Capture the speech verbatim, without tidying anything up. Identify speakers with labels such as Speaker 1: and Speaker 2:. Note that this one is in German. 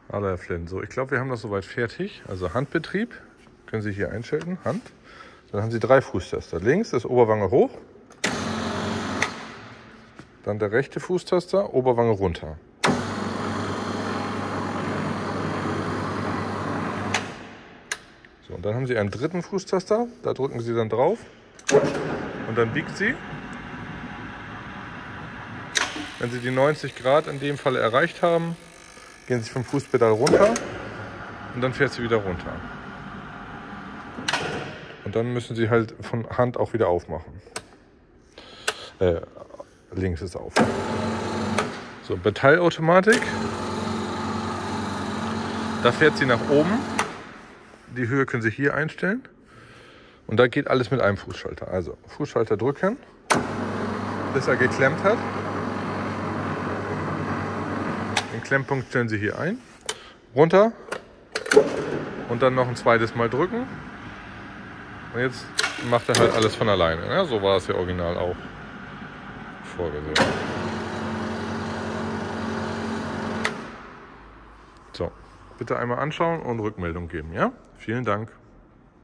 Speaker 1: Hallo Herr Flynn, so ich glaube wir haben das soweit fertig. Also Handbetrieb, können Sie hier einschalten, Hand. Dann haben Sie drei Fußtaster. Links ist Oberwange hoch, dann der rechte Fußtaster, Oberwange runter. So, und dann haben Sie einen dritten Fußtaster, da drücken Sie dann drauf und dann biegt Sie. Wenn Sie die neunzig Grad in dem Fall erreicht haben, gehen Sie vom Fußpedal runter und dann fährt sie wieder runter. Und dann müssen Sie halt von Hand auch wieder aufmachen. Äh, links ist auf. So, bei Teilautomatik, da fährt sie nach oben. Die Höhe können Sie hier einstellen. Und da geht alles mit einem Fußschalter. Also Fußschalter drücken, bis er geklemmt hat. Den Klemmpunkt stellen Sie hier ein, runter und dann noch ein zweites Mal drücken. Und jetzt macht er halt alles von alleine. Ja, so war es ja original auch vorgesehen. So, bitte einmal anschauen und Rückmeldung geben. Ja? Vielen Dank.